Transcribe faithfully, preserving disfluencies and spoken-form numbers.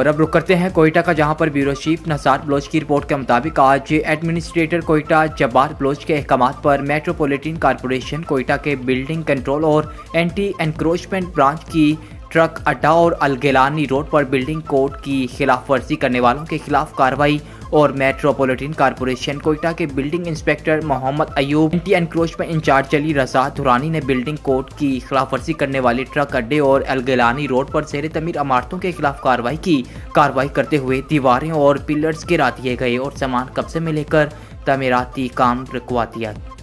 और अब रुक करते हैं कोयटा का, जहां पर ब्यूरो चीफ नसार बलोच की रिपोर्ट के मुताबिक आज एडमिनिस्ट्रेटर कोयटा जब्बार बलोच के अहकामात पर मेट्रोपॉलिटन कॉरपोरेशन कोयटा के बिल्डिंग कंट्रोल और एंटी एनक्रोचमेंट ब्रांच की ट्रक अड्डा और अलगेलानी रोड पर बिल्डिंग कोड की खिलाफ वर्जी करने वालों के खिलाफ कार्रवाई और मेट्रोपॉलिटन कॉरपोरेशन कोयटा के building inspector Mohammad Ayub, anti encroachment incharge Ali Raza Durrani ने बिल्डिंग कोड की खिलाफ वर्जी करने वाले ट्रक अड्डे और अलगेलानी रोड पर ज़ेर तमीर इमारतों के खिलाफ कार्रवाई की। कार्रवाई करते हुए दीवारें और पिलर्स गिरा दिए गए और सामान कब्जे में लेकर तमीराती काम रुकवा दिया।